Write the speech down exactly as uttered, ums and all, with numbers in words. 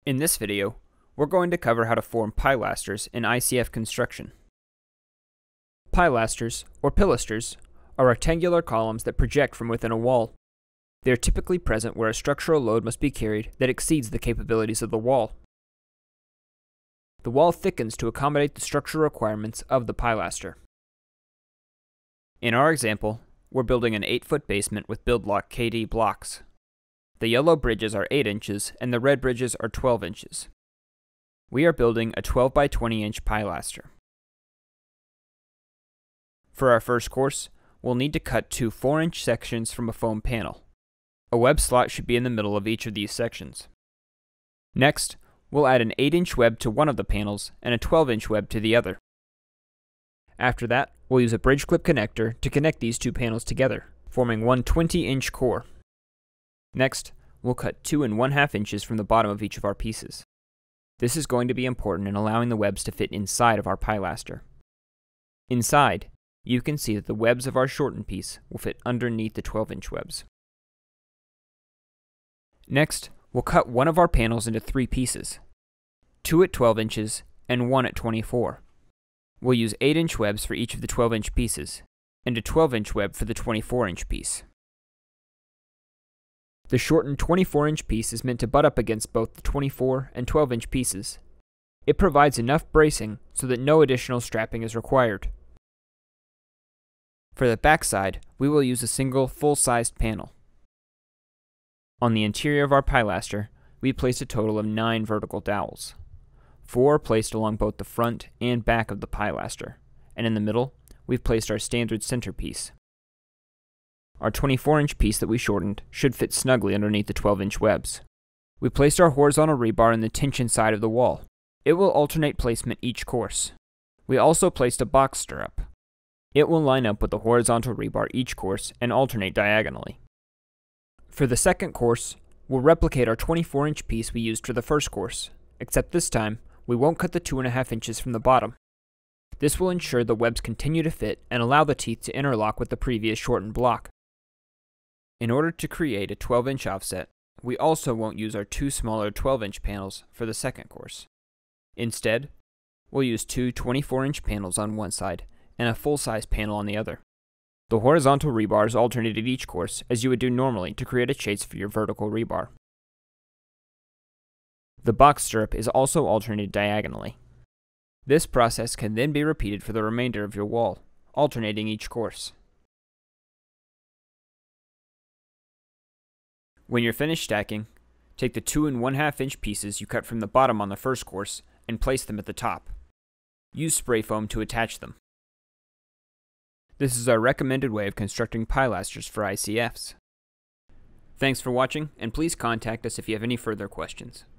In this video, we're going to cover how to form pilasters in I C F construction. Pilasters, or pilasters, are rectangular columns that project from within a wall. They are typically present where a structural load must be carried that exceeds the capabilities of the wall. The wall thickens to accommodate the structural requirements of the pilaster. In our example, we're building an eight foot basement with BuildLock K D blocks. The yellow bridges are eight inches and the red bridges are twelve inches. We are building a twelve by twenty inch pilaster. For our first course, we'll need to cut two four inch sections from a foam panel. A web slot should be in the middle of each of these sections. Next, we'll add an eight inch web to one of the panels and a twelve inch web to the other. After that, we'll use a bridge clip connector to connect these two panels together, forming one twenty inch core. Next, we'll cut two and one half inches from the bottom of each of our pieces. This is going to be important in allowing the webs to fit inside of our pilaster. Inside, you can see that the webs of our shortened piece will fit underneath the twelve inch webs. Next, we'll cut one of our panels into three pieces, two at twelve inches and one at twenty-four. We'll use eight inch webs for each of the twelve inch pieces, and a twelve inch web for the twenty-four inch piece. The shortened twenty-four inch piece is meant to butt up against both the twenty-four and twelve inch pieces. It provides enough bracing so that no additional strapping is required. For the backside, we will use a single full-sized panel. On the interior of our pilaster, we placed a total of nine vertical dowels. Four are placed along both the front and back of the pilaster, and in the middle, we've placed our standard centerpiece. Our twenty-four inch piece that we shortened should fit snugly underneath the twelve inch webs. We placed our horizontal rebar in the tension side of the wall. It will alternate placement each course. We also placed a box stirrup. It will line up with the horizontal rebar each course and alternate diagonally. For the second course, we'll replicate our twenty-four inch piece we used for the first course, except this time, we won't cut the two and a half inches from the bottom. This will ensure the webs continue to fit and allow the teeth to interlock with the previous shortened block. In order to create a twelve inch offset, we also won't use our two smaller twelve inch panels for the second course. Instead, we'll use two twenty-four inch panels on one side and a full-size panel on the other. The horizontal rebars alternate at each course as you would do normally to create a chase for your vertical rebar. The box stirrup is also alternated diagonally. This process can then be repeated for the remainder of your wall, alternating each course. When you're finished stacking, take the two and one half inch pieces you cut from the bottom on the first course and place them at the top. Use spray foam to attach them. This is our recommended way of constructing pilasters for I C Fs. Thanks for watching, and please contact us if you have any further questions.